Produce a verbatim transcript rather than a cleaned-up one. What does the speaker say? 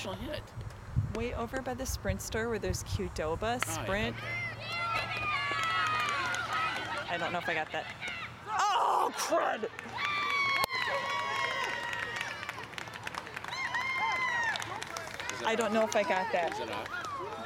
initial hit? Way over by the Sprint store where there's Qdoba, Sprint. Oh, yeah, I don't know if I got that. Oh, crud! I don't know if I got that. okay. Is it up?